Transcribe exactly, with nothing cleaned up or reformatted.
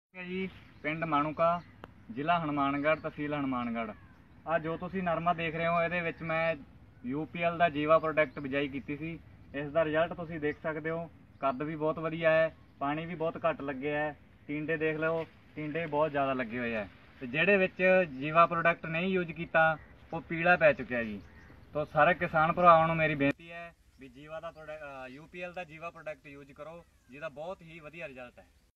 जी पिंड माणूका ਜ਼ਿਲ੍ਹਾ हनुमानगढ़ तहसील हनुमानगढ़। आ जो तुसी नरमा देख रहे हो ਇਹਦੇ ਵਿੱਚ मैं यू पी एल ਦਾ जीवा प्रोडक्ट ਬਿਜਾਈ ਕੀਤੀ ਸੀ। ਇਸ ਦਾ ਰਿਜ਼ਲਟ ਤੁਸੀਂ ਦੇਖ ਸਕਦੇ ਹੋ। ਕੱਦ ਵੀ ਬਹੁਤ ਵਧੀਆ ਹੈ, ਪਾਣੀ ਵੀ ਬਹੁਤ ਘੱਟ ਲੱਗਿਆ ਹੈ, ਟਿੰਡੇ ਦੇਖ ਲਓ, ਟਿੰਡੇ ਬਹੁਤ ਜ਼ਿਆਦਾ ਲੱਗੇ ਹੋਏ ਹੈ। ਤੇ ਜਿਹੜੇ ਵਿੱਚ जीवा प्रोडक्ट नहीं यूज ਕੀਤਾ ਉਹ ਪੀਲਾ ਪੈ ਚੁੱਕਿਆ ਜੀ। तो सारे किसान भरावां ਨੂੰ मेरी बेनती है भी जीवा ਦਾ यू पी एल ਦਾ जीवा प्रोडक्ट यूज करो, ਜਿਹਦਾ बहुत ही ਵਧੀਆ ਰਿਜ਼ਲਟ है।